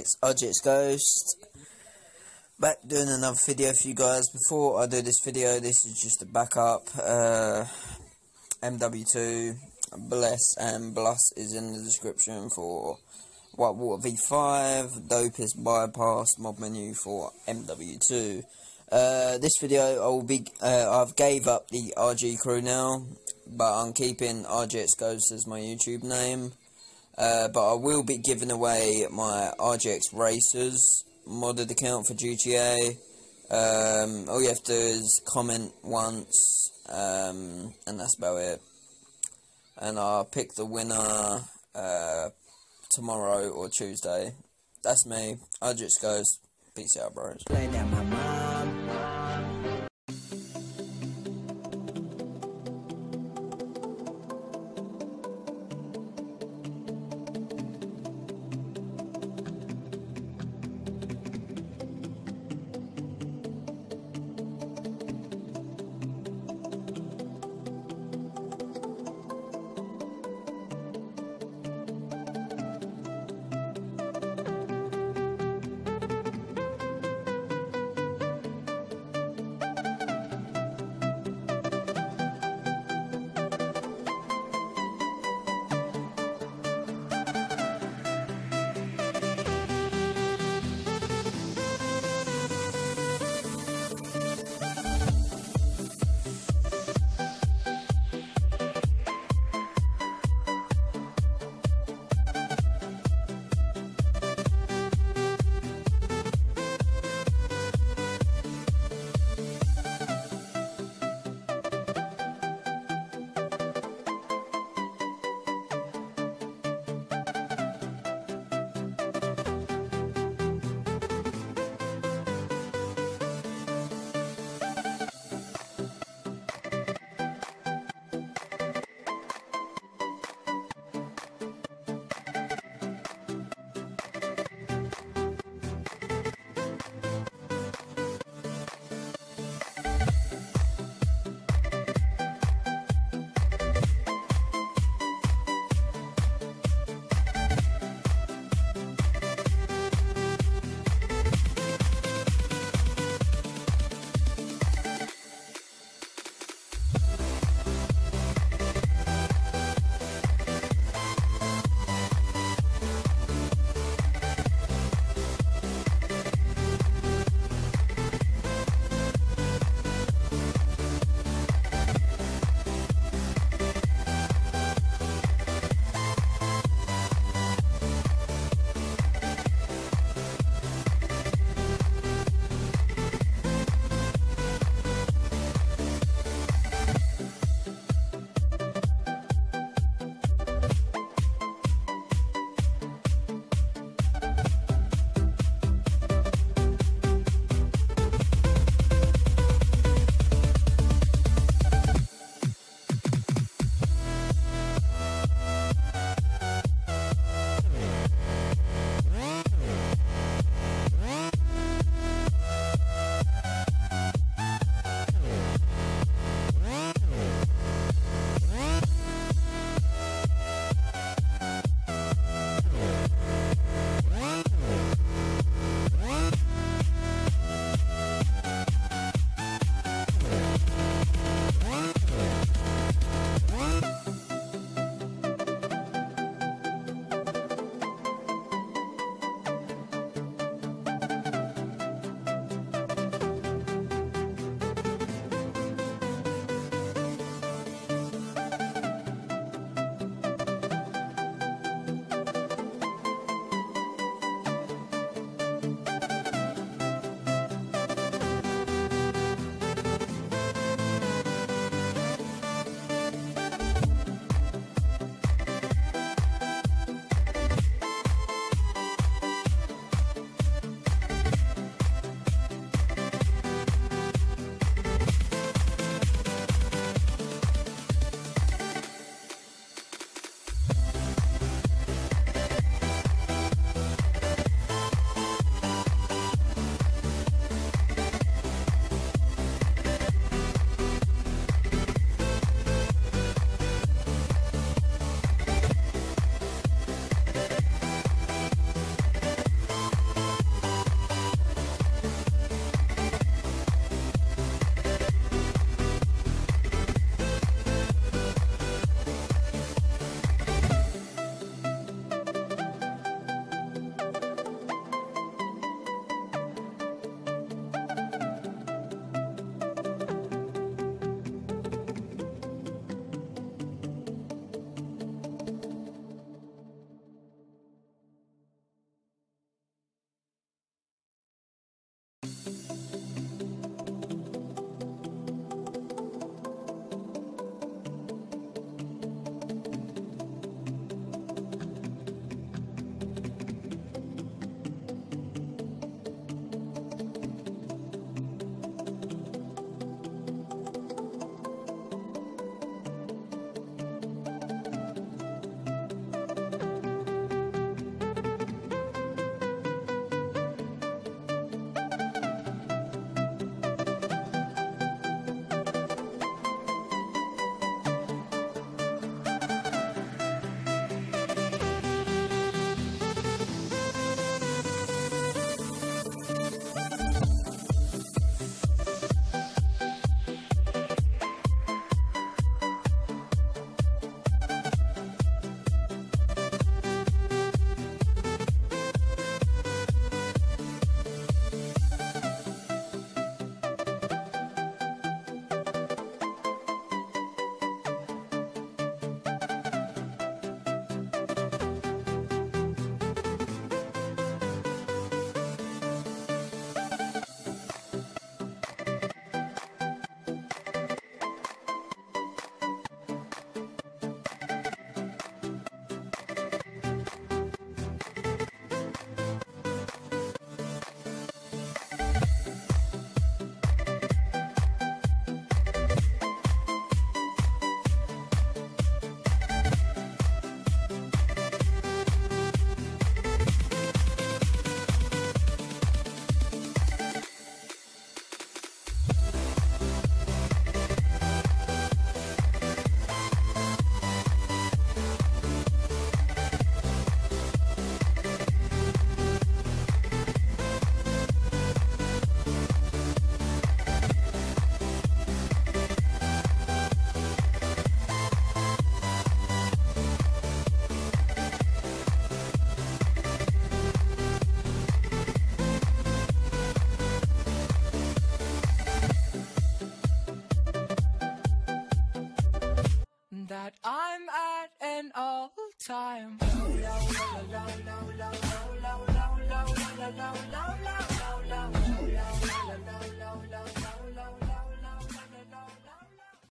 It's RGX Ghost, back doing another video for you guys. Before I do this video, this is just a backup. MW2 Bless and Blus is in the description for Whitewater V5, Dopest Bypass mod menu for MW2. This video I've gave up the RG crew now, but I'm keeping RGX Ghost as my YouTube name. But I will be giving away my RGX Racers modded account for GTA. All you have to do is comment once, and that's about it. And I'll pick the winner tomorrow or Tuesday. That's me, RGX Ghost. Peace out, bros. That I'm at an all-time